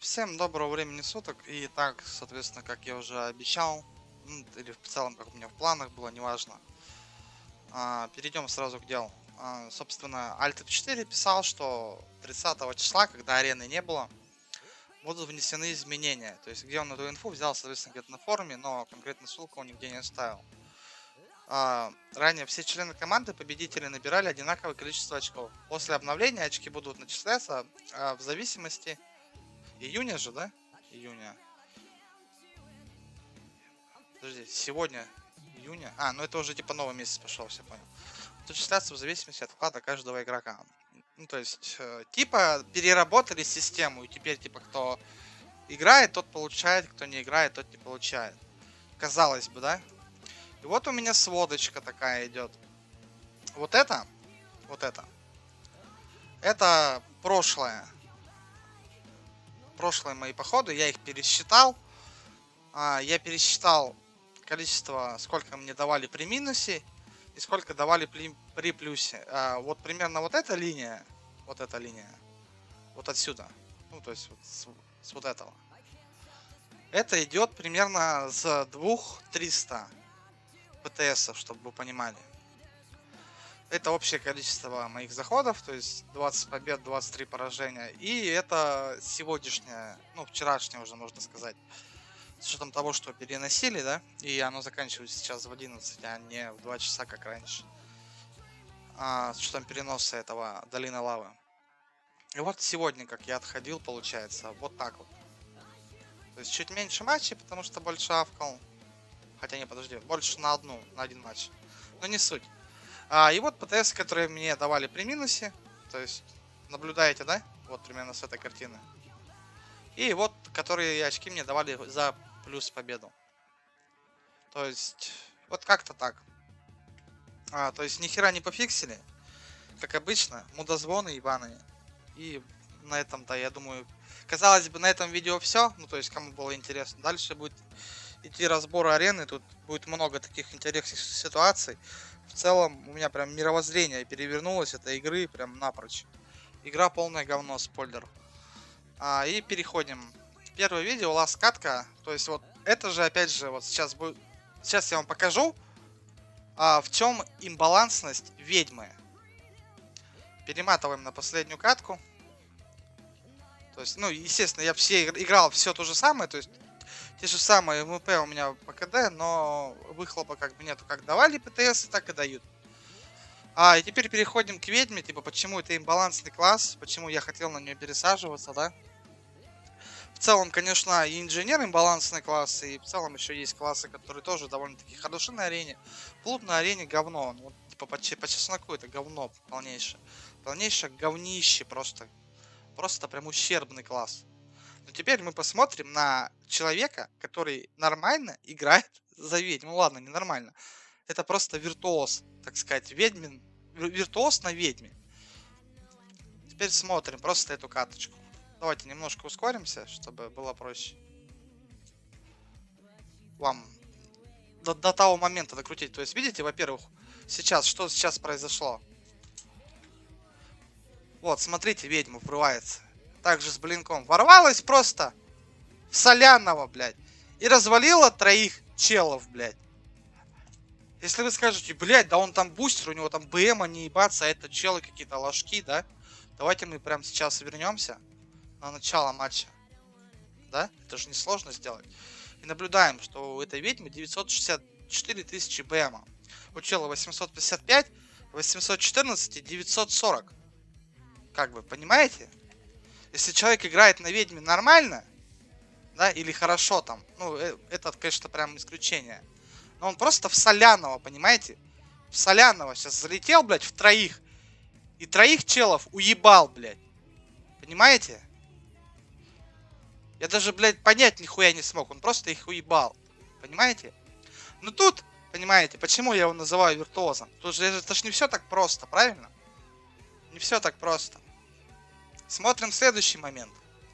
Всем доброго времени суток. И так, соответственно, как я уже обещал, или в целом, как у меня в планах было, неважно. Перейдем сразу к делу. Собственно, Alt F4 писал, что 30 числа, когда арены не было, будут внесены изменения. То есть, где он эту инфу взял, соответственно, где-то на форуме, но конкретно ссылку он нигде не оставил. Ранее все члены команды победители набирали одинаковое количество очков. После обновления очки будут начисляться в зависимости... Июня же, да? Июня. Подожди, сегодня июня. Ну это уже типа новый месяц пошел, все понял. Начисляться в зависимости от вклада каждого игрока. Ну то есть, типа переработали систему, и теперь типа кто играет, тот получает, кто не играет, тот не получает. Казалось бы, да? И вот у меня сводочка такая идет. Вот это, это прошлое. Прошлые мои походы, я их пересчитал. Я пересчитал количество, сколько мне давали при минусе и сколько давали при плюсе. Вот примерно вот эта линия, вот отсюда, ну то есть вот с вот этого. Это идет примерно с 2300 ПТСов, чтобы вы понимали. Это общее количество моих заходов, то есть 20 побед, 23 поражения. И это сегодняшнее, ну вчерашнее уже можно сказать. С учетом того, что переносили, да, и оно заканчивается сейчас в 11, а не в 2 часа, как раньше. С учетом переноса этого долины лавы. И вот сегодня, как я отходил, получается, вот так вот. То есть чуть меньше матчей, потому что больше авкал. Хотя не, подожди, больше на один матч. Но не суть. И вот ПТС, которые мне давали при минусе. То есть, наблюдаете, да? Вот примерно с этой картины. И вот, которые очки мне давали за плюс победу. То есть, вот как-то так. То есть, ни хера не пофиксили. Как обычно, мудозвоны ебаные. И на этом-то, я думаю, казалось бы, на этом видео все. Ну, то есть, кому было интересно. Дальше будет идти разбор арены. Тут будет много таких интересных ситуаций. В целом, у меня прям мировоззрение перевернулось этой игры прям напрочь. Игра полное говно, спойлер. И переходим. Первое видео, ласт катка. То есть вот это же опять же вот сейчас будет. Сейчас я вам покажу, в чем имбалансность ведьмы. Перематываем на последнюю катку. То есть, ну, естественно, я играл все то же самое. То есть те же самые МП у меня по КД, но выхлопа как бы нету. Как давали ПТС, так и дают. И теперь переходим к ведьме. Типа, почему это имбалансный класс, почему я хотел на нее пересаживаться, да. В целом, конечно, и инженер имбалансный класс, и в целом еще есть классы, которые тоже довольно-таки хороши на арене. Плут на арене говно. Вот, типа, по чесноку это говно полнейшее. Полнейшее говнище просто. Просто прям ущербный класс. Но теперь мы посмотрим на человека, который нормально играет за ведьму. Ну ладно, не нормально. Это просто виртуоз, так сказать, ведьмин. Виртуоз на ведьме. Теперь смотрим просто эту каточку. Давайте немножко ускоримся, чтобы было проще вам до того момента докрутить. То есть, видите, во-первых, что сейчас произошло? Вот, смотрите, ведьма врывается. Также с блинком. Ворвалась просто в Соляного, блядь. И развалила 3 челов, блядь. Если вы скажете, блядь, да он там бустер, у него там БМ, а не ебаться, а это челы какие-то ложки, да? Давайте мы прямо сейчас вернемся на начало матча. Да? Это же несложно сделать. И наблюдаем, что у этой ведьмы 964 тысячи БМа. У чела 855, 814 и 940. Как вы понимаете? Если человек играет на ведьме нормально, да, или хорошо там, ну, это, конечно, прям исключение. Но он просто в Соляного, понимаете? В Соляного сейчас залетел, блядь, в 3. И 3 челов уебал, блядь. Понимаете? Я даже, блядь, понять нихуя не смог. Он просто их уебал. Понимаете? Ну тут, понимаете, почему я его называю виртуозом? Тут же это ж не все так просто, правильно? Не все так просто. Смотрим следующий момент.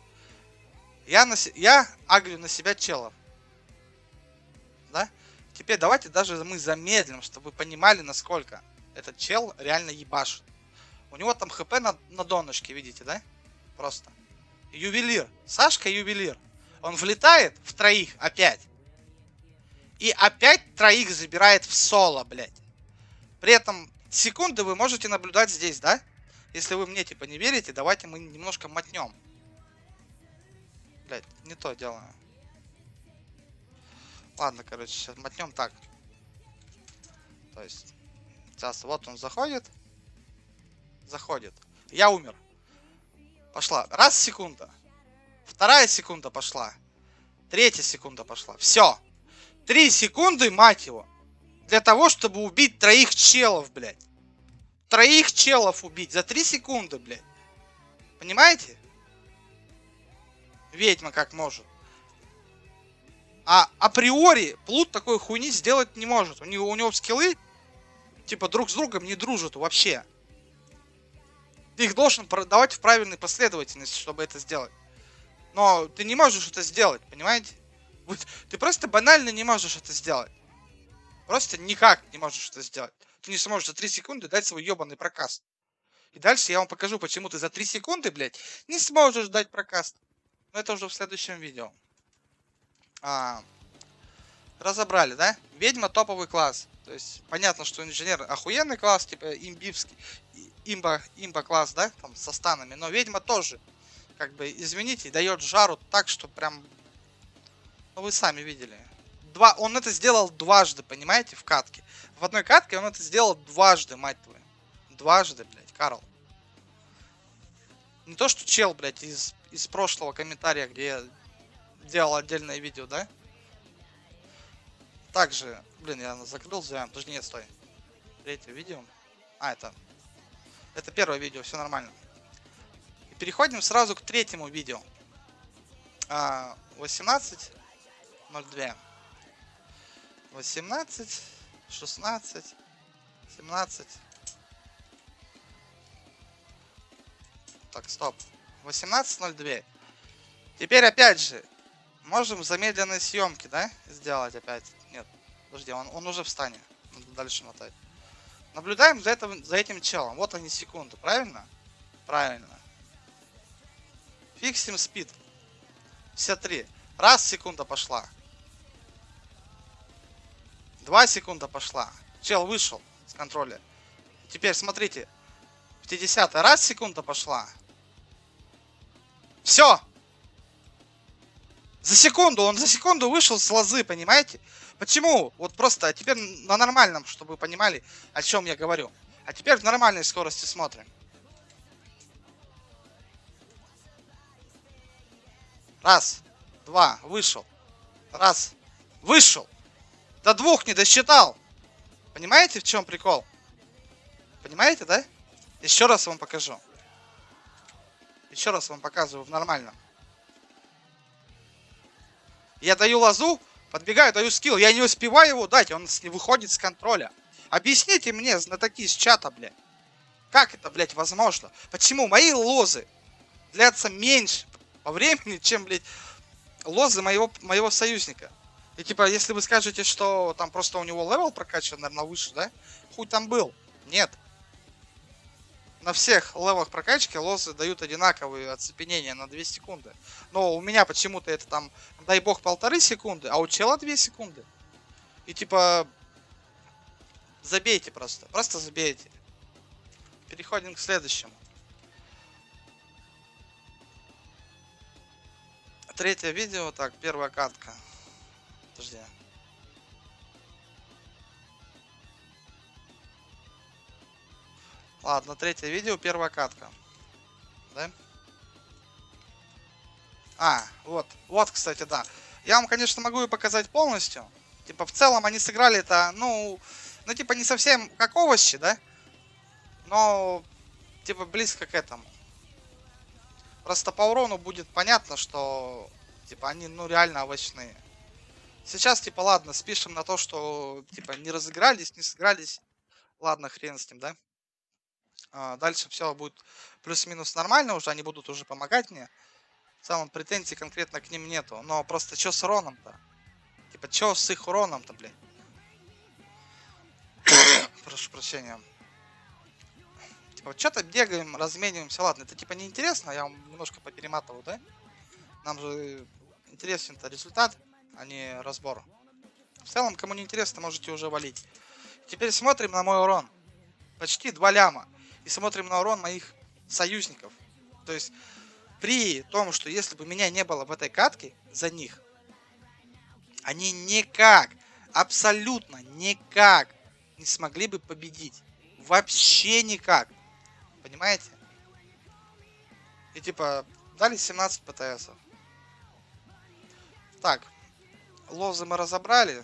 Я агрю на себя челов. Да? Теперь давайте даже мы замедлим, чтобы вы понимали, насколько этот чел реально ебашит. У него там хп на донышке, видите, да? Просто. Ювелир. Сашка ювелир. Он влетает в троих опять. И опять троих забирает в соло, блядь. При этом секунды вы можете наблюдать здесь, да? Если вы мне типа не верите, давайте мы немножко мотнем. Блядь, не то делаю. Ладно, короче, сейчас мотнем так. То есть, сейчас вот он заходит. Заходит. Я умер. Пошла. Раз секунда. Вторая секунда пошла. Третья секунда пошла. Все. 3 секунды, мать его. Для того, чтобы убить троих челов, блядь. Троих челов убить за 3 секунды, блядь. Понимаете? Ведьма как может. А априори Плут такой хуйни сделать не может. У него скиллы типа друг с другом не дружат вообще. Ты их должен продавать в правильной последовательности, чтобы это сделать. Но ты не можешь это сделать, понимаете? Ты просто банально не можешь это сделать. Просто никак не можешь это сделать. Ты не сможешь за 3 секунды дать свой ебаный прокаст. И дальше я вам покажу, почему ты за 3 секунды, блядь, не сможешь дать прокаст. Но это уже в следующем видео. Разобрали, да? Ведьма топовый класс. То есть понятно, что инженер охуенный класс, типа имбивский, имба класс, да, там со станами. Но ведьма тоже, как бы, извините, дает жару так, что прям, ну вы сами видели. Он это сделал дважды, понимаете, в катке. В одной катке он это сделал дважды, мать твою. Дважды, блядь, Карл. Не то, что чел, блядь, из прошлого комментария, где я делал отдельное видео, да? Также, блин, я закрыл зря. Подожди, нет, стой. Третье видео. Это первое видео, все нормально. И переходим сразу к третьему видео. 18:02. 18, 16, 17. Так, стоп. 18:02. Теперь опять же можем замедленной съемки, да, сделать опять. Нет, подожди, он уже в стане. Надо дальше мотать. Наблюдаем за этим челом. Вот они секунды, правильно? Правильно. Фиксим спид. 53. Раз секунда пошла. 2 секунда пошла. Чел вышел с контроля. Теперь смотрите. 50. Раз секунда пошла. Все. Он за секунду вышел с лозы, понимаете? Почему? Вот просто, а теперь на нормальном, чтобы вы понимали, о чем я говорю. А теперь в нормальной скорости смотрим. Раз, два, вышел. Раз, вышел. До 2 не досчитал. Понимаете, в чем прикол? Понимаете, да? Еще раз вам покажу. Еще раз вам показываю в нормальном. Я даю лозу, подбегаю, даю скилл. Я не успеваю его дать, он не выходит с контроля. Объясните мне, знатоки из чата, блядь. Как это, блядь, возможно? Почему мои лозы длятся меньше по времени, чем, блядь, лозы моего союзника? И типа, если вы скажете, что там просто у него левел прокачан, наверное, выше, да? Хуй там был. Нет. На всех левелах прокачки лозы дают одинаковые оцепенения на 2 секунды. Но у меня почему-то это там, дай бог, 1,5 секунды, а у чела 2 секунды. И типа, забейте просто. Просто забейте. Переходим к следующему. Третье видео, так, первая катка. Подожди. Ладно, третье видео, первая катка. Да? Вот, кстати, да. Я вам, конечно, могу и показать полностью. Типа, в целом они сыграли это, ну, типа, не совсем как овощи, да? Но, типа, близко к этому. Просто по урону будет понятно, что, типа, они, ну, реально овощные. Сейчас, типа, ладно, спишем на то, что, типа, не разыгрались, не сыгрались. Ладно, хрен с ним, да? Дальше все будет плюс-минус нормально уже, они будут уже помогать мне. В целом претензий конкретно к ним нету. Но просто что с уроном-то? Типа, что с их уроном-то, блин? Прошу прощения. Типа, что-то бегаем, размениваемся. Ладно, это типа неинтересно, я вам немножко поперематываю, да? Нам же интересен-то результат, а не разбор. В целом, кому не интересно, можете уже валить. Теперь смотрим на мой урон. Почти 2 ляма. И смотрим на урон моих союзников. То есть, при том, что если бы меня не было в этой катке за них, они никак, абсолютно никак не смогли бы победить. Вообще никак. Понимаете? И типа, дали 17 ПТСов. Так, лозы мы разобрали.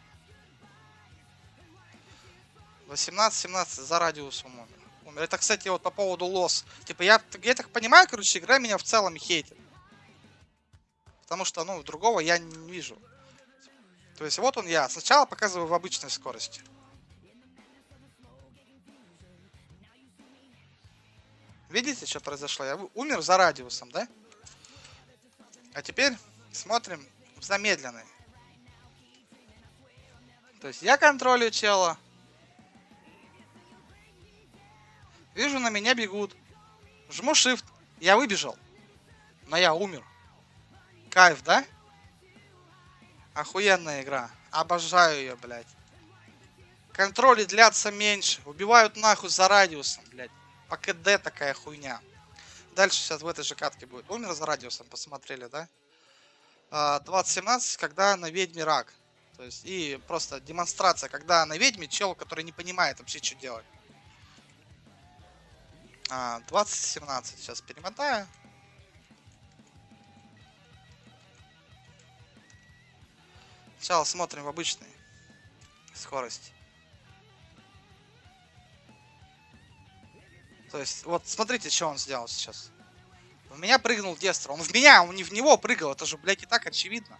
18-17 за радиусом умер. Это, кстати, вот по поводу лоз. Типа, я так понимаю, короче, игра меня в целом хейтит. Потому что, ну, другого я не вижу. То есть, вот он я. Сначала показываю в обычной скорости. Видите, что произошло? Я умер за радиусом, да? А теперь смотрим в замедленный. То есть, я контролю тело. Вижу, на меня бегут. Жму Shift. Я выбежал. Но я умер. Кайф, да? Охуенная игра. Обожаю ее, блядь. Контроли длятся меньше. Убивают нахуй за радиусом, блядь. По КД такая хуйня. Дальше сейчас в этой же катке будет. Умер за радиусом, посмотрели, да? 2017, когда на ведьме рак. То есть, и просто демонстрация, когда на ведьме чел, который не понимает вообще, что делать. 2017. Сейчас перемотаю. Сначала смотрим в обычной скорости. То есть, вот смотрите, что он сделал сейчас. В меня прыгнул Дестро. Он в меня, он не в него прыгал. Это же, блядь, и так очевидно.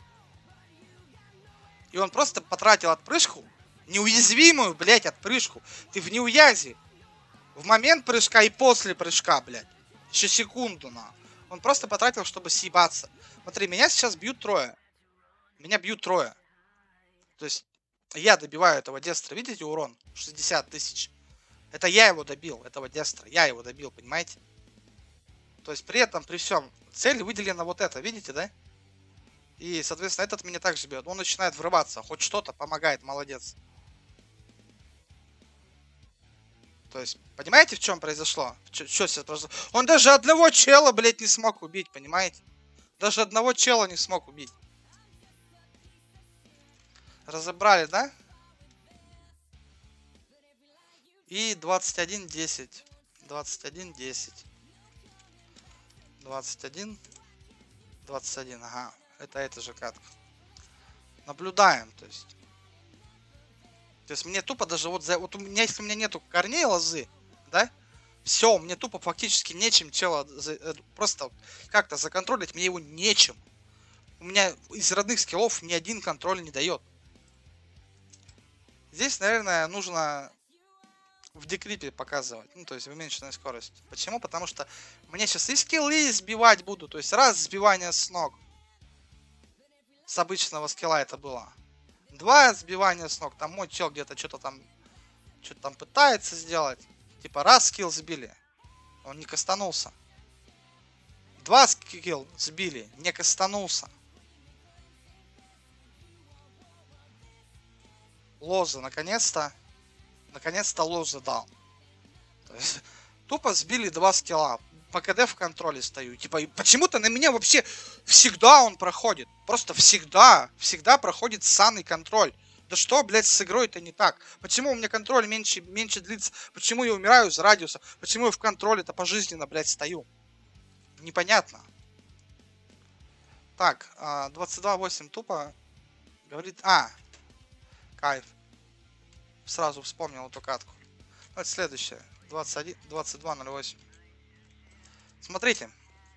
И он просто потратил отпрыжку. Неуязвимую, блядь, отпрыжку. Ты в неуязе. В момент прыжка и после прыжка, блядь. Еще секунду, на. Он просто потратил, чтобы съебаться. Смотри, меня сейчас бьют трое. Меня бьют трое. То есть, я добиваю этого Дестра. Видите урон? 60 тысяч. Это я его добил, этого Дестра. Я его добил, понимаете? То есть, при этом, при всем, цель выделена вот эта. Видите, да? И, соответственно, этот меня также бьет. Он начинает врываться. Хоть что-то помогает, молодец. То есть, понимаете, в чем произошло? Что сейчас произошло? Он даже одного чела, блядь, не смог убить, понимаете? Даже одного чела не смог убить. Разобрали, да? И 21-10. 21-10. 21. 21, ага. Это же катка. Наблюдаем, то есть. То есть мне тупо даже вот у меня, если у меня нету корней лозы, да? Все, мне тупо фактически нечем тело просто как-то законтролить, мне его нечем. У меня из родных скиллов ни один контроль не дает. Здесь, наверное, нужно в декрипе показывать, ну, то есть в уменьшенной скорости. Почему? Потому что мне сейчас и скиллы сбивать буду, то есть раз сбивание с ног. С обычного скилла это было. 2 сбивания с ног, там мой чел где-то что-то там пытается сделать. Типа раз скилл сбили, он не кастанулся. 2 скилл сбили, не кастанулся. Лоза, наконец-то лоза дал. То есть, тупо сбили 2 скилла. По КД в контроле стою. Типа, почему-то на меня вообще всегда он проходит. Просто всегда проходит ссаный контроль. Да что, блядь, с игрой-то не так? Почему у меня контроль меньше длится? Почему я умираю из радиуса? Почему я в контроле-то пожизненно, блядь, стою? Непонятно. Так, 22-8 тупо говорит... Кайф. Сразу вспомнил эту катку. Это следующее. 22-08. Смотрите.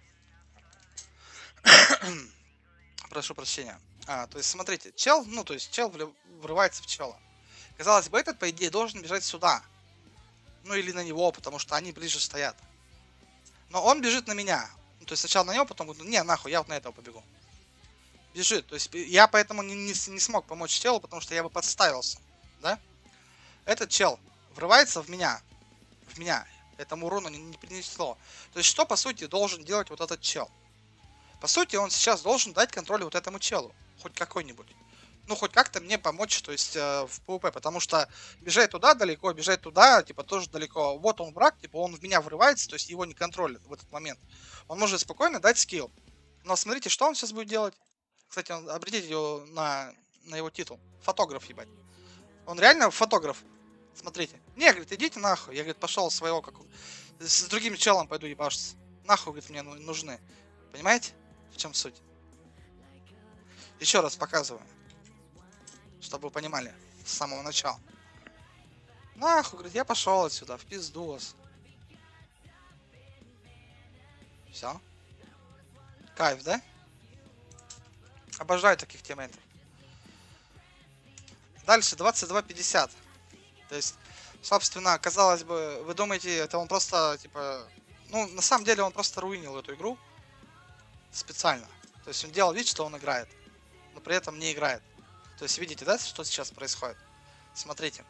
Прошу прощения. То есть, смотрите. Чел, ну, то есть, чел врывается в чела. Казалось бы, этот, по идее, должен бежать сюда. Ну, или на него, потому что они ближе стоят. Но он бежит на меня. Ну, то есть, сначала на него, потом говорит, не, нахуй, я вот на этого побегу. Бежит. То есть, я поэтому не смог помочь челу, потому что я бы подставился. Да? Этот чел врывается в меня. Этому урона не принесло. То есть, что, по сути, должен делать вот этот чел? По сути, он сейчас должен дать контроль вот этому челу. Хоть какой-нибудь. Ну, хоть как-то мне помочь, то есть, в PvP. Потому что бежать туда далеко, бежать туда, типа, тоже далеко. Вот он враг, типа, он в меня врывается, то есть, его не контролит в этот момент. Он может спокойно дать скилл. Но смотрите, что он сейчас будет делать. Кстати, обратите его на его титул. Фотограф, ебать. Он реально фотограф. Смотрите. Не, говорит, идите нахуй. Я, говорит, пошел своего, как с другим челом пойду ебашиться. Нахуй, говорит, мне нужны. Понимаете? В чем суть? Еще раз показываю. Чтобы вы понимали. С самого начала. Нахуй, говорит, я пошел отсюда. В пизду вас. Все. Кайф, да? Обожаю таких тиммейтов. Дальше 22:50. То есть, собственно, казалось бы, вы думаете, это он просто, типа... Ну, на самом деле, он просто руинил эту игру. Специально. То есть, он делал вид, что он играет. Но при этом не играет. То есть, видите, да, что сейчас происходит? Смотрите.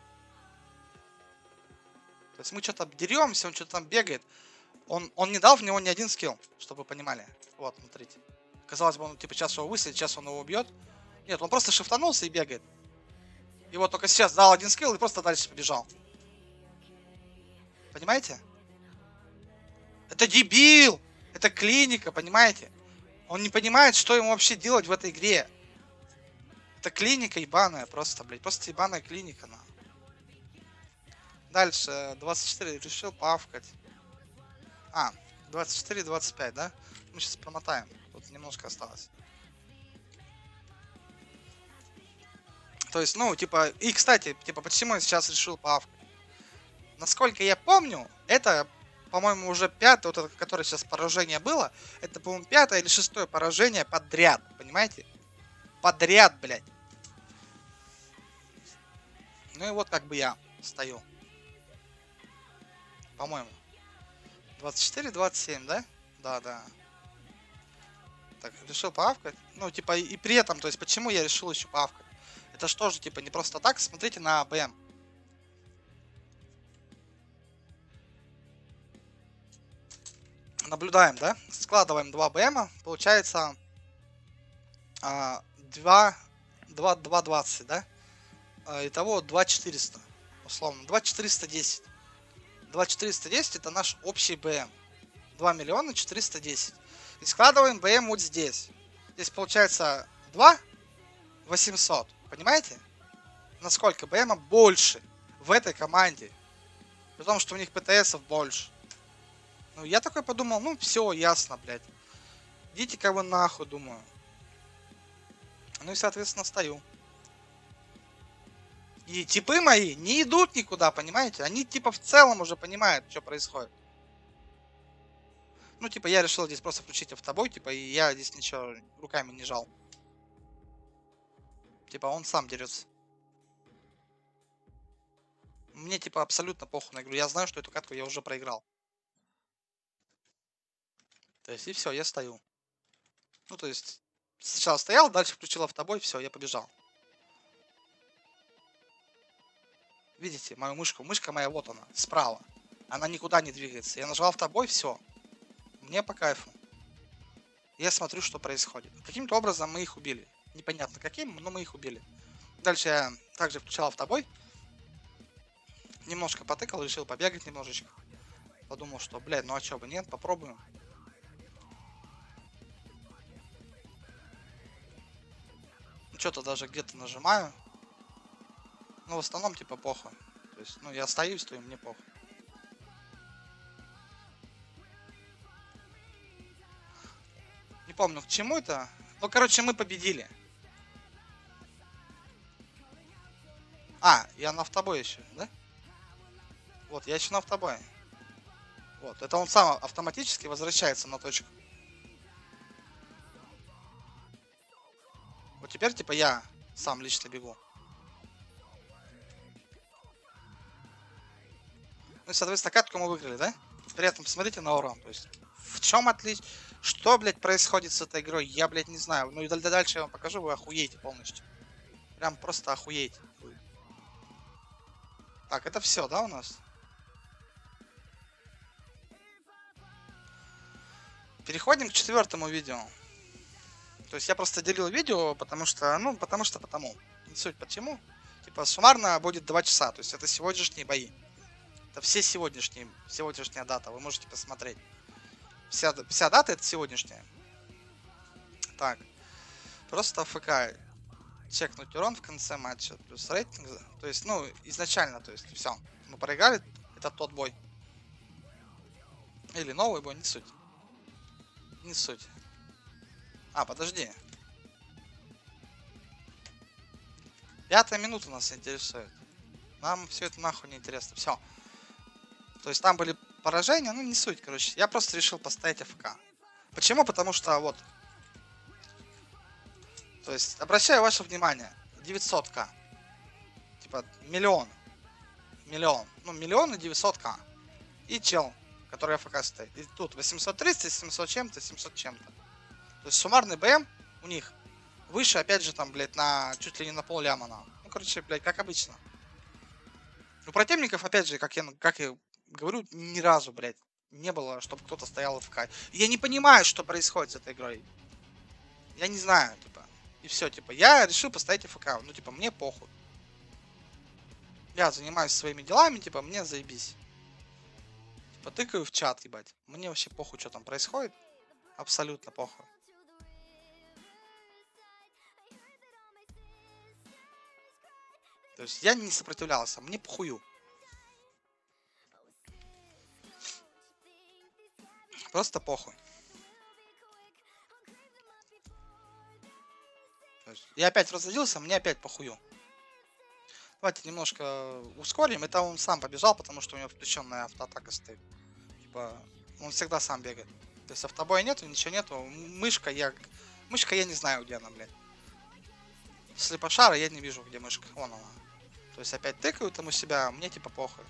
То есть, мы что-то деремся, он что-то там бегает. Он не дал в него ни один скилл, чтобы вы понимали. Вот, смотрите. Казалось бы, он, типа, сейчас его высадит, сейчас он его убьет. Нет, он просто шифтанулся и бегает. И вот только сейчас дал один скилл и просто дальше побежал. Понимаете? Это дебил! Это клиника, понимаете? Он не понимает, что ему вообще делать в этой игре. Это клиника ебаная просто, блядь. Просто ебаная клиника, на. Дальше, 24, решил павкать. 24-25, да? Мы сейчас промотаем. Тут немножко осталось. То есть, ну, типа, и, кстати, типа, почему я сейчас решил павкать? Насколько я помню, это, по-моему, уже пятое, вот это, которое сейчас поражение было, это, по-моему, пятое или шестое поражение подряд, понимаете? Подряд, блядь. Ну и вот как бы я стою. По-моему. 24-27, да? Да. Так, решил поавкать. Ну, типа, и при этом, то есть, почему я решил еще поавкать? Это что же, типа, не просто так. Смотрите на БМ. Наблюдаем, да? Складываем 2 БМа. Получается 2,20, да? Итого 2,400. Условно. 2,410. 2,410 это наш общий БМ. 2 миллиона 410. И складываем БМ вот здесь. Здесь получается 2 800. Понимаете? Насколько БМа больше в этой команде. Потому что у них ПТСов больше. Ну, я такой подумал, ну, все, ясно, блядь. Идите-ка вы нахуй, думаю. Ну и, соответственно, стою. И типы мои не идут никуда, понимаете? Они, типа, в целом уже понимают, что происходит. Ну, типа, я решил здесь просто включить автобой, типа, и я здесь ничего руками не жал. Типа, он сам дерется. Мне, типа, абсолютно похуй на игру. Я знаю, что эту катку я уже проиграл. То есть, и все, я стою. Ну, то есть, сначала стоял, дальше включил автобой, все, я побежал. Видите, мою мышку? Мышка моя, вот она, справа. Она никуда не двигается. Я нажал автобой, все. Мне по кайфу. Я смотрю, что происходит. Каким-то образом мы их убили. Непонятно каким, но мы их убили. Дальше я также включал автобой. Немножко потыкал, решил побегать немножечко. Подумал, что, блядь, ну а чё бы нет, попробуем. Что-то даже где-то нажимаю. Ну, в основном, типа, похуй. То есть, ну, я стою, мне похуй. Не помню, к чему это. Ну, короче, мы победили. Я на автобой еще, да? Вот, я еще на автобой. Вот, это он сам автоматически возвращается на точку. Вот теперь, типа, я сам лично бегу. Ну и, соответственно, катку мы выиграли, да? При этом посмотрите на урон. То есть, в чем отличие? Что, блядь, происходит с этой игрой? Я, блядь, не знаю. Ну и дальше я вам покажу, вы охуеете полностью. Прям просто охуеете. Так, это все, да, у нас? Переходим к 4-му видео. То есть я просто делил видео, потому что. Не суть почему. Типа суммарно будет 2 часа. То есть это сегодняшние бои. Это все сегодняшняя дата. Вы можете посмотреть. Вся дата это сегодняшняя. Так. Просто АФК. Чекнуть урон в конце матча. Плюс рейтинг. То есть, ну, изначально, то есть, все. Мы проиграли. Это тот бой. Или новый бой, не суть. Не суть. А, подожди. 5-я минута нас интересует. Нам все это нахуй не интересно. Все. То есть там были поражения, ну не суть, короче. Я просто решил поставить АФК. Почему? Потому что вот. То есть, обращаю ваше внимание. 900к. Типа, миллион. Ну, миллион и 900к. И чел, который АФК стоит. И тут 830, 700 чем-то, 700 чем-то. То есть, суммарный БМ у них выше, опять же, там, блядь, на чуть ли не на пол-ляма. Ну, короче, блядь, как обычно. У противников, опять же, как я говорю, ни разу, блядь, не было, чтобы кто-то стоял АФК. Я не понимаю, что происходит с этой игрой. Я не знаю, типа. И все, типа, я решил поставить АФК. Ну, типа, мне похуй. Я занимаюсь своими делами, типа, мне заебись. Типа, тыкаю в чат, ебать. Мне вообще похуй, что там происходит. Абсолютно похуй. То есть я не сопротивлялся, мне похую. Просто похуй. То есть я опять разрядился, мне опять похую. Давайте немножко ускорим. Это он сам побежал, потому что у него включенная автоатака стоит. Типа, он всегда сам бегает. То есть автобоя нету, ничего нету. Мышка я не знаю, где она, блядь. Слепошара я не вижу, где мышка. Вон она. То есть опять тыкают ему себя, мне типа похуй.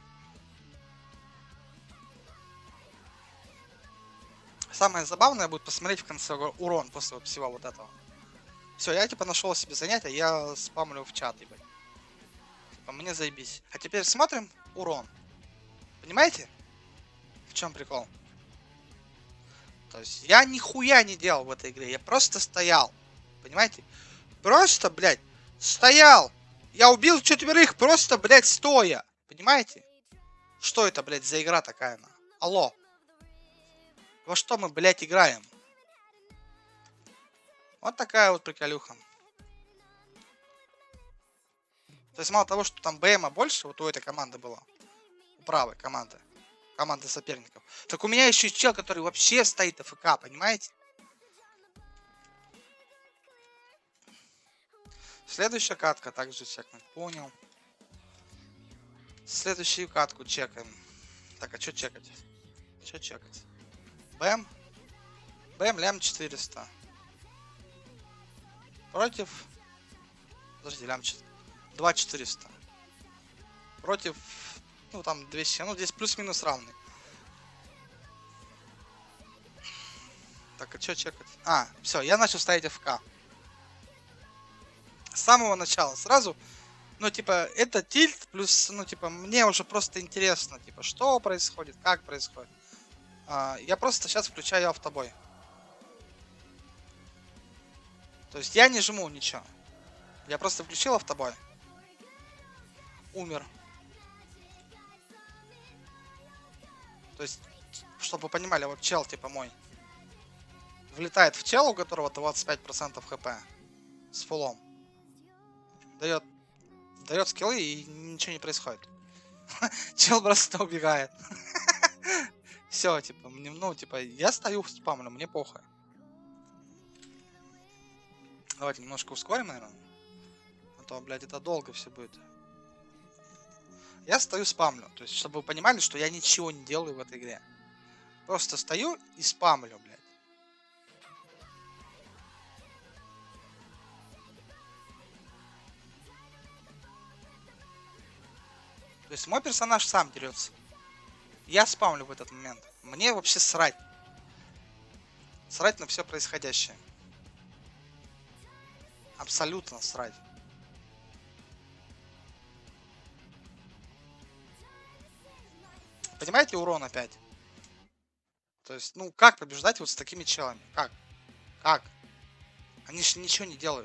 Самое забавное будет посмотреть в конце урон после вот всего вот этого. Все, я типа нашел себе занятие, я спамлю в чат, ебать. Типа, мне заебись. А теперь смотрим урон. Понимаете? В чем прикол? То есть я нихуя не делал в этой игре, я просто стоял. Понимаете? Просто, блядь, стоял. Я убил 4 просто, блядь, стоя. Понимаете? Что это, блядь, за игра такая? Алло. Во что мы, блядь, играем? Вот такая вот приколюха. То есть мало того, что там БМа больше, вот у этой команды было. У правой команды. Команды соперников. Так у меня еще и чел, который вообще стоит АФК, понимаете? Следующая катка также чекнуть. Понял. Следующую катку чекаем. Так, а что чекать? Что чекать? БМ. БМ лям 400. Против. Подожди, лям 2400. Против. Ну там 200. Ну здесь плюс-минус равный. Так, а что чекать? А, все, я начал ставить АФК. С самого начала. Сразу. Ну, типа, это тильт, плюс, ну, типа, мне уже просто интересно, типа, что происходит, как происходит. Я просто сейчас включаю автобой. То есть я не жму ничего. Я просто включил автобой. Умер. То есть, чтобы вы понимали, вот чел, типа, мой. Влетает в чел, у которого 25% хп. С фулом. Дает скиллы и ничего не происходит. Чел просто убегает. Все, типа, мне, ну, типа, я стою в спамлю, мне похуй. Давайте немножко ускорим, наверное. А то, блядь, это долго все будет. Я стою спамлю. То есть, чтобы вы понимали, что я ничего не делаю в этой игре. Просто стою и спамлю, блядь. То есть, мой персонаж сам дерется. Я спамлю в этот момент. Мне вообще срать. Срать на все происходящее. Абсолютно срать. Понимаете, урон опять? То То есть, ну, как побеждать вот с такими челами? Как? Как? Они же ничего не делают.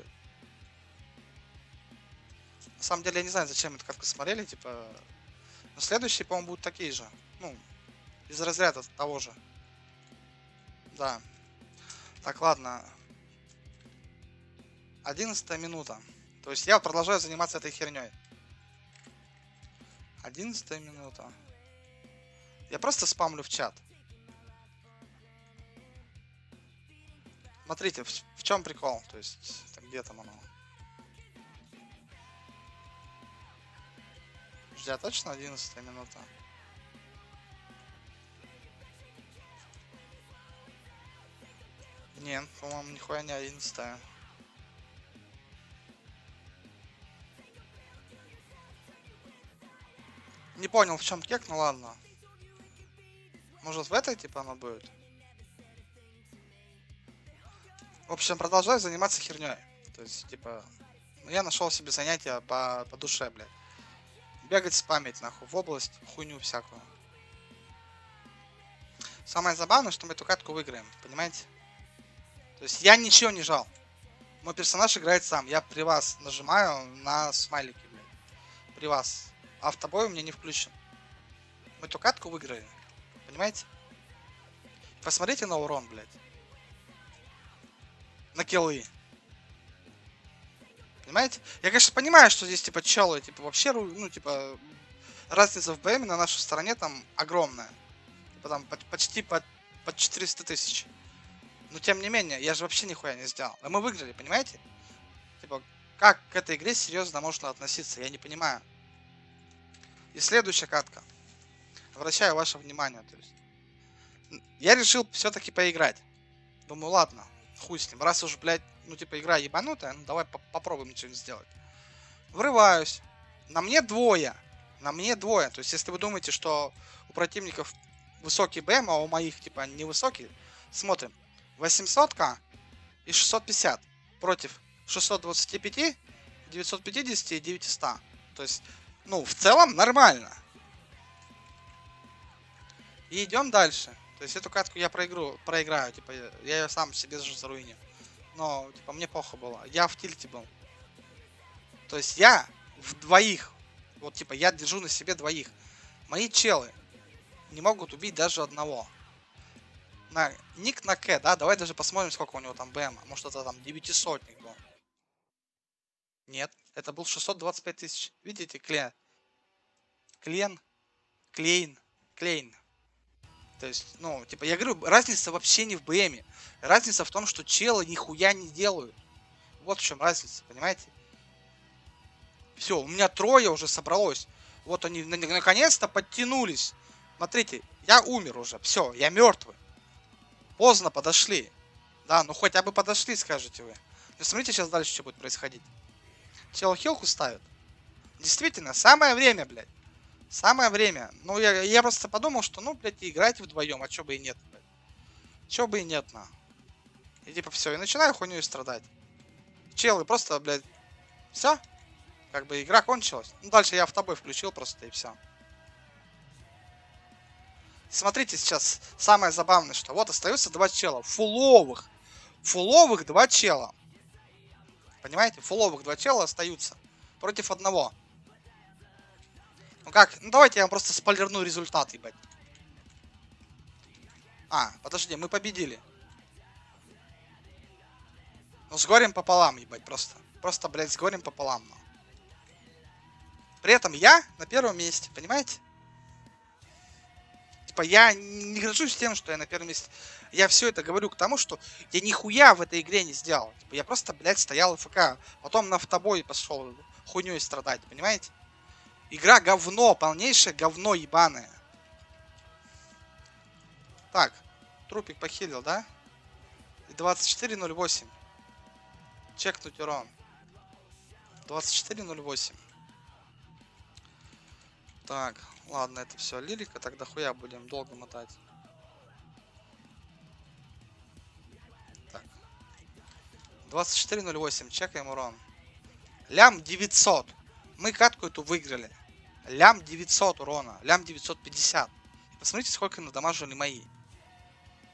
На самом деле, я не знаю, зачем эту катку смотрели, типа... Но следующие, по-моему, будут такие же. Ну, из разряда того же. Да. Так, ладно. 11 минута. То есть я продолжаю заниматься этой херней. 11 минута. Я просто спамлю в чат. Смотрите, в чем прикол? То есть, где там оно? Подожди, а точно 11 минута? Нет, по-моему, нихуя не 11. Не понял, в чем кек, ну ладно. Может, в этой типа оно будет? В общем, продолжаю заниматься херней. То есть, типа, я нашел себе занятие по душе, блядь. Бегать, спамить, нахуй, в область, хуйню всякую. Самое забавное, что мы эту катку выиграем, понимаете? То есть я ничего не жал. Мой персонаж играет сам. Я при вас нажимаю на смайлики, блядь. При вас. Автобой у меня не включен. Мы эту катку выиграли. Понимаете? Посмотрите на урон, блядь. На киллы. Понимаете? Я, конечно, понимаю, что здесь, типа, челы, типа, вообще, ну, типа, разница в БМ на нашей стороне там огромная. Типа, там почти под 400 тысяч. Но, тем не менее, я же вообще нихуя не сделал. А мы выиграли, понимаете? Типа, как к этой игре серьезно можно относиться, я не понимаю. И следующая катка. Обращаю ваше внимание, то есть. Я решил все-таки поиграть. Думаю, ладно, хуй с ним. Раз уж, блядь, ну, типа, игра ебанутая, ну, давай попробуем что-нибудь сделать. Врываюсь. На мне двое. На мне двое. То есть, если вы думаете, что у противников высокий БМ, а у моих, типа, невысокий, смотрим. 800к и 650 против 625, 950 и 900. То есть, ну, в целом нормально. И идем дальше. То есть эту катку я проиграю, типа, я ее сам себе же заруиню. Но, типа, мне плохо было. Я в тильте был. То есть я в двоих. Вот, типа, я держу на себе двоих. Мои челы не могут убить даже одного. Ник на К, да? Давай даже посмотрим, сколько у него там БМ. Может, это там 900-ник был. Нет, это был 625 тысяч. Видите, Клейн. То есть, ну, типа, я говорю, разница вообще не в БМе. Разница в том, что челы нихуя не делают. Вот в чем разница, понимаете? Все, у меня трое уже собралось. Вот они наконец-то подтянулись. Смотрите, я умер уже. Все, я мертвый. Поздно подошли. Да, ну хотя бы подошли, скажете вы. Но смотрите сейчас дальше, что будет происходить. Чел хилку ставит. Действительно, самое время, блядь. Самое время. Ну, я просто подумал, что, ну, блядь, играйте вдвоем, а чё бы и нет, блядь. Чё бы и нет, на. И типа все, и начинаю хуйню страдать. Челы просто, блядь, все. Как бы игра кончилась. Ну, дальше я автобой включил просто и все. Смотрите сейчас, самое забавное, что вот остается два чела. Фуловых. Фуловых два чела. Понимаете? Фуловых два чела остаются. Против одного. Ну как? Ну давайте я вам просто спойлерну результат, ебать. А, подожди, мы победили. Ну с горем пополам, ебать, просто. Просто, блядь, с горем пополам. Ну. При этом я на первом месте, понимаете? Типа я не горжусь тем, что я на первом месте. Я все это говорю к тому, что я нихуя в этой игре не сделал. Типа, я просто, блядь, стоял ФК. Потом на автобой пошел хуйней страдать, понимаете? Игра говно, полнейшее говно ебаное. Так, трупик похилил, да? 24.08. Чекнуть урон. 24.08. Так, ладно, это все лирика, тогда хуя будем долго мотать. Так. 24.08, чекаем урон. Лям 900. Мы катку эту выиграли. Лям 900 урона. Лям 950. Посмотрите, сколько надамажили мои.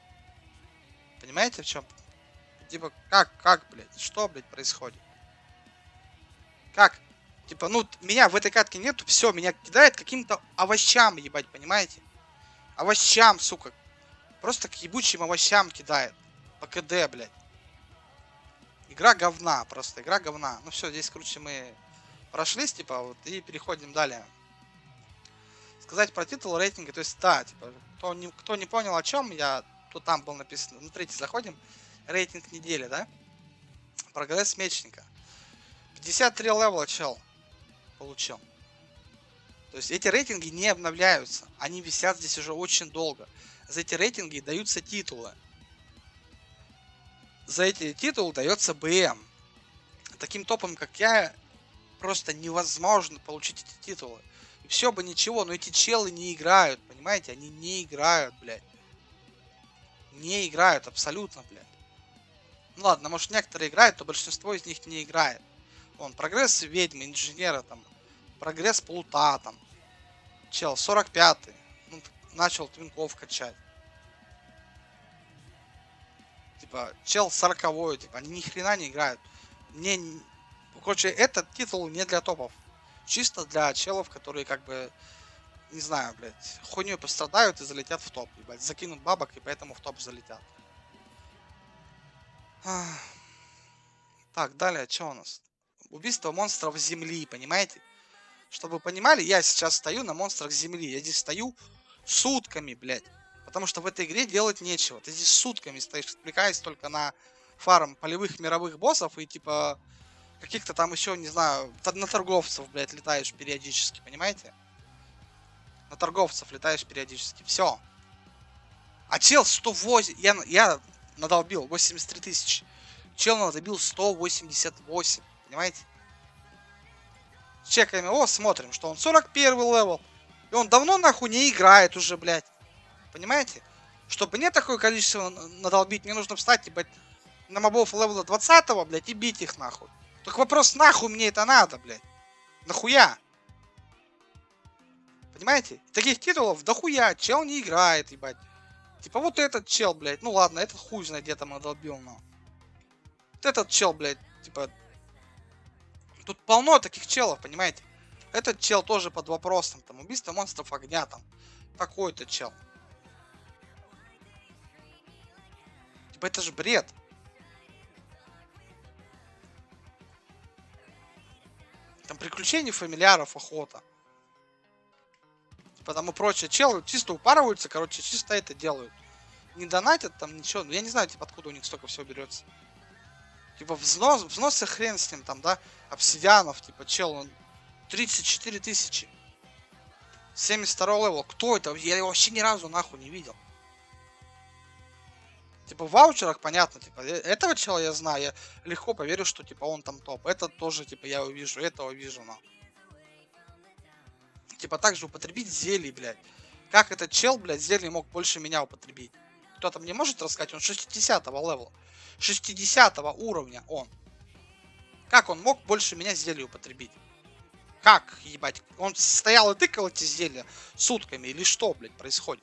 Понимаете, в чем? Типа, как, блядь, что, блядь, происходит? Как? Типа, ну, меня в этой катке нету, все, меня кидает каким-то овощам, ебать, понимаете? Овощам, сука. Просто к ебучим овощам кидает. По КД, блядь. Игра говна, просто игра говна. Ну все, здесь, короче, мы прошлись, типа, вот, и переходим далее. Сказать про титул рейтинга, то есть, да, типа, кто не понял о чем, то там был написано, смотрите, заходим, рейтинг недели, да? Прогресс мечника. 53 левела чел получил. То есть эти рейтинги не обновляются. Они висят здесь уже очень долго. За эти рейтинги даются титулы. За эти титулы дается БМ. Таким топом, как я, просто невозможно получить эти титулы. И все бы ничего, но эти челы не играют, понимаете? Они не играют, блядь. Не играют абсолютно, блядь. Ну ладно, может некоторые играют, то большинство из них не играет. Вон, прогресс ведьмы, инженера там. Прогресс плута там. Чел, 45-й. Ну, начал твинков качать. Типа, чел 40-й, типа, они ни хрена не играют. Короче, этот титул не для топов. Чисто для челов, которые как бы, не знаю, блядь, хуйней пострадают и залетят в топ, ебать. Закинут бабок и поэтому в топ залетят. Так, далее, что у нас? Убийство монстров земли, понимаете? Чтобы вы понимали, я сейчас стою на монстрах земли. Я здесь стою сутками, блядь. Потому что в этой игре делать нечего. Ты здесь сутками стоишь, отвлекаясь только на фарм полевых мировых боссов и типа каких-то там еще, не знаю, на торговцев, блядь, летаешь периодически, понимаете? На торговцев летаешь периодически. Все. А чел 108... Я надолбил 83 тысячи. Чел надолбил 188. Понимаете? Чекаем его, смотрим, что он 41 левел. И он давно нахуй не играет уже, блядь. Понимаете? Чтобы не такое количество надолбить, мне нужно встать, ебать, на мобов левела 20, блядь, и бить их нахуй. Только вопрос, нахуй мне это надо, блядь? Нахуя? Понимаете? Таких титулов дохуя, чел не играет, ебать. Типа вот этот чел, блядь, ну ладно, этот хуй знает, где там надолбил, но. Вот этот чел, блядь, типа. Тут полно таких челов, понимаете? Этот чел тоже под вопросом, там, убийство монстров огня, там. Такой-то чел. Типа это же бред. Там приключения фамильяров, охота. Типа там и прочее. Челы чисто упарываются, короче, чисто это делают. Не донатят там ничего. Я не знаю, типа, откуда у них столько всего берется. Типа взносы хрен с ним там, да? Обсидианов, типа, чел, он 34 тысячи. 72 левел. Кто это? Я его вообще ни разу нахуй не видел. Типа в ваучерах понятно, типа, этого чела я знаю, я легко поверю, что типа он там топ. Это тоже, типа, я увижу, этого вижу, но. Типа также употребить зелье, блядь. Как этот чел, блядь, зелье мог больше меня употребить? Кто-то мне может рассказать? Он 60-го левела. 60-го уровня он. Как он мог больше меня зелье употребить? Как, ебать? Он стоял и тыкал эти зелья сутками или что, блядь, происходит?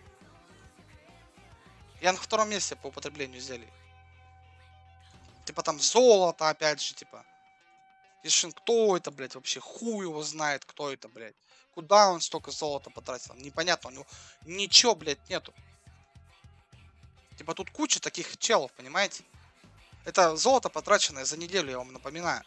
Я на втором месте по употреблению зелий. Типа там золото, опять же, типа. Ишин, кто это, блядь, вообще? Хуй его знает, кто это, блядь. Куда он столько золота потратил? Непонятно, у него ничего, блядь, нету. Типа тут куча таких челов, понимаете? Это золото, потраченное за неделю, я вам напоминаю.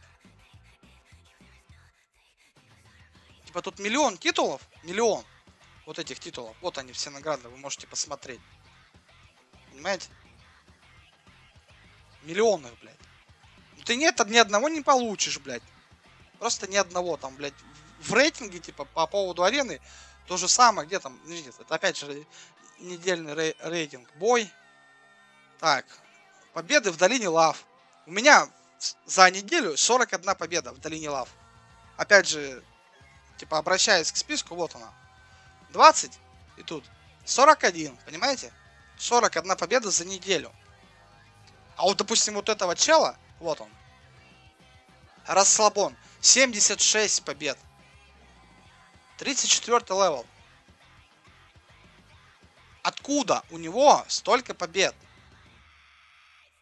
Типа тут миллион титулов, миллион вот этих титулов. Вот они все награды, вы можете посмотреть. Понимаете? Миллионных, блядь. Ну ты нет, ни одного не получишь, блядь. Просто ни одного там, блядь. В рейтинге, типа, по поводу арены, то же самое, где там, нет, это опять же недельный рейтинг. Бой. Так, победы в долине лав. У меня за неделю 41 победа в долине лав. Опять же, типа, обращаясь к списку, вот она. 20 и тут 41, понимаете? 41 победа за неделю. А вот, допустим, вот этого чела, вот он. Расслабон. 76 побед. 34 левел. Откуда у него столько побед?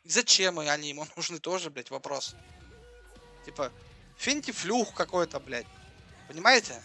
И зачем они ему нужны, тоже, блядь, вопрос. Типа, финтифлюх какой-то, блядь. Понимаете?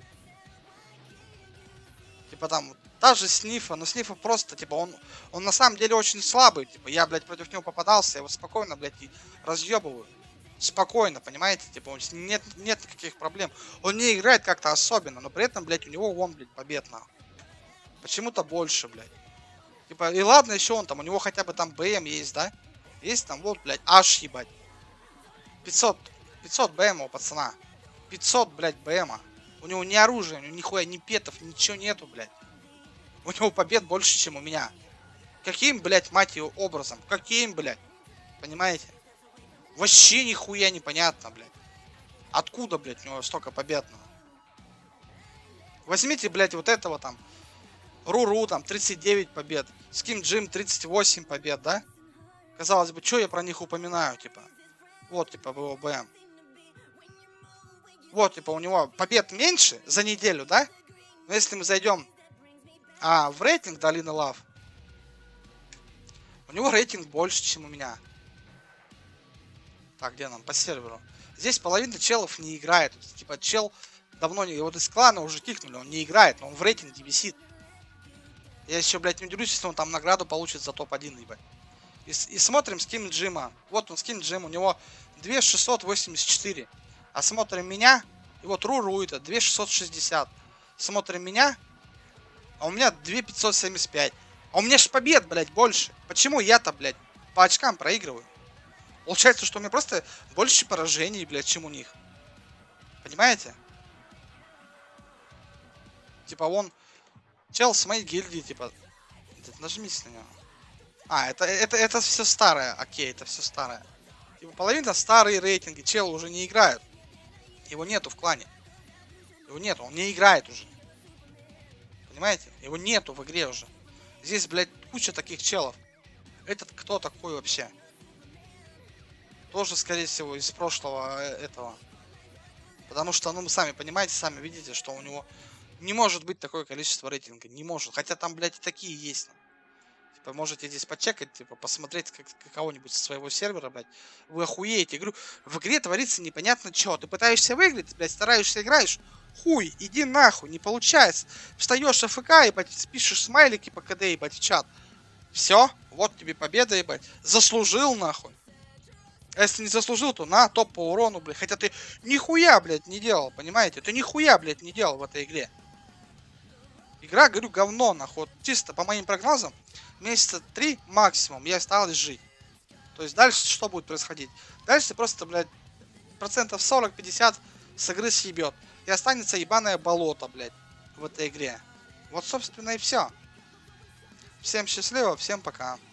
Типа там, даже Снифа, но Снифа просто, типа, он на самом деле очень слабый. Типа, я, блядь, против него попадался, я его спокойно, блядь, и разъебываю. Спокойно, понимаете? Типа, нет никаких проблем. Он не играет как-то особенно, но при этом, блядь, у него вон, блядь, побед, нахуй. Почему-то больше, блядь. Типа, и ладно еще он там, у него хотя бы там БМ есть, да? Есть там, вот, блядь, аж, ебать. 500 БМ у пацана. 500, блядь, БМа. У него ни оружия, у него нихуя, ни петов, ничего нету, блядь. У него побед больше, чем у меня. Каким, блядь, мать его, образом? Каким, блядь? Понимаете? Вообще нихуя непонятно, блядь. Откуда, блядь, у него столько побед? Возьмите, блядь, вот этого там. Руру, там, 39 побед. Ским Джим, 38 побед, да? Казалось бы, что я про них упоминаю, типа. Вот, типа, БМ. Вот, типа, у него побед меньше за неделю, да? Но если мы зайдем в рейтинг Долины Лав, у него рейтинг больше, чем у меня. Так, где нам? По серверу. Здесь половина челов не играет. Типа, чел давно не... Вот из клана уже кикнули, он не играет, но он в рейтинге висит. Я еще, блядь, не удивлюсь, если он там награду получит за топ-1, ебать. И смотрим скин Джима. Вот он, скин Джим, у него 2684. А смотрим меня, и вот Руру это 2660. Смотрим меня, а у меня 2575. А у меня ж побед, блядь, больше. Почему я-то, блядь, по очкам проигрываю? Получается, что у меня просто больше поражений, блядь, чем у них. Понимаете? Типа, он чел с моей гильдии, типа, нажмись на него. Это все старое, окей, это все старое. Типа, половина старые рейтинги, чел уже не играют. Его нету в клане. Его нету, он не играет уже. Понимаете? Его нету в игре уже. Здесь, блядь, куча таких челов. Этот кто такой вообще? Тоже, скорее всего, из прошлого этого. Потому что, ну, вы сами понимаете, сами видите, что у него не может быть такое количество рейтинга. Не может. Хотя там, блядь, и такие есть. Типа, можете здесь почекать, типа, посмотреть кого-нибудь со своего сервера, блядь. Вы охуеете. Говорю, в игре творится непонятно что. Ты пытаешься выиграть, блядь, стараешься играешь. Хуй, иди нахуй, не получается. Встаешь АФК, ебать, пишешь смайлики по КД, ебать, в чат. Все, вот тебе победа, ебать. Заслужил, нахуй. А если не заслужил, то на, топ по урону, блядь. Хотя ты нихуя, блядь, не делал, понимаете? Ты нихуя, блядь, не делал в этой игре. Игра, говорю, говно, нахуй. Вот, чисто по моим прогнозам, месяца 3 максимум я осталось жить. То есть дальше что будет происходить? Дальше просто, блядь, процентов 40-50 с игры съебет. И останется ебаное болото, блядь, в этой игре. Вот, собственно, и все. Всем счастливо, всем пока.